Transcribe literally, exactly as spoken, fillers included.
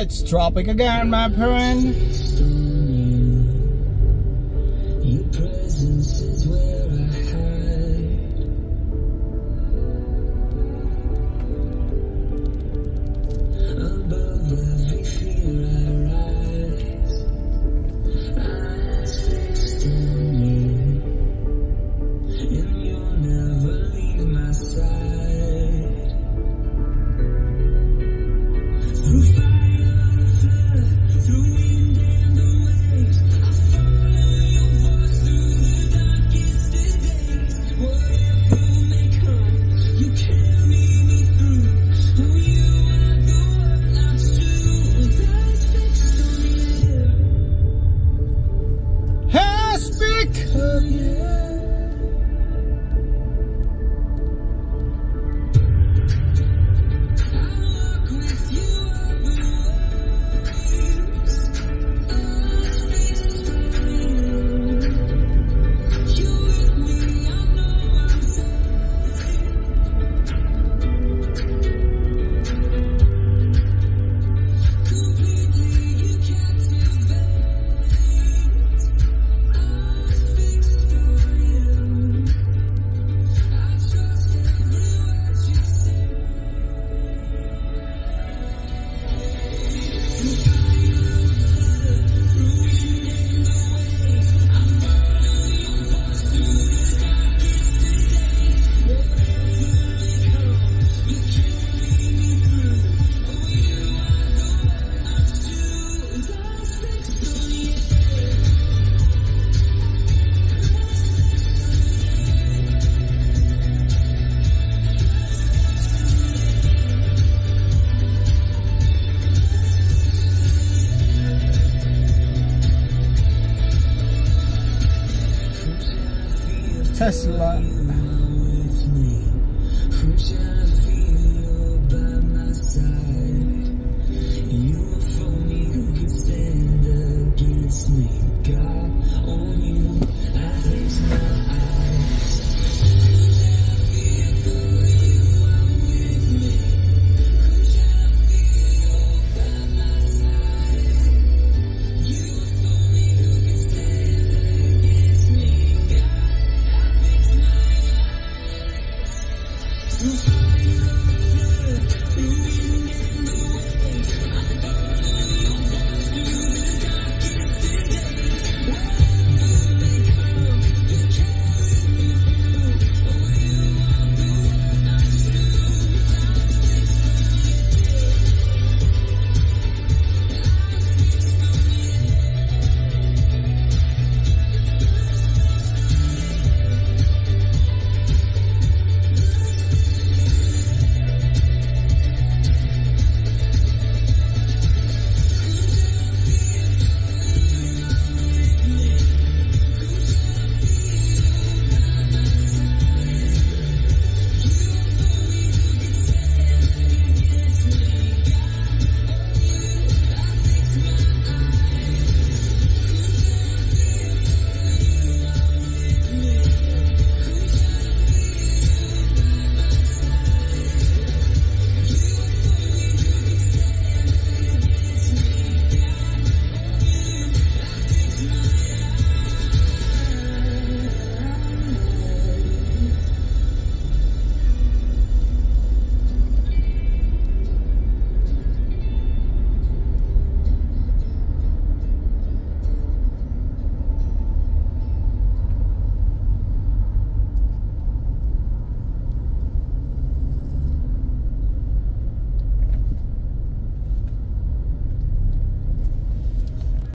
It's Tropic again, my friend. Your presence is where I hide. Above every fear I rise. Eyes fixed on you, and you'll never leave my side. Through fire, flood, through wind and the waves, I follow your voice through the darkest of days. Whatever may come, you carry me through. Oh, you are the one that's true. With eyes fixed on you. Hey, speak of you. I walk with you on the waves. Eyes fixed on you. You're with me, I know I'm safe. Completely you captivate. Eyes fixed on you. I trust every word you say. Through fire, flood, through wind and the waves, I follow your voice through the darkest of days. Whatever may come, you carry me through. Oh, you are the one that's true. With eyes fixed on you. Tesla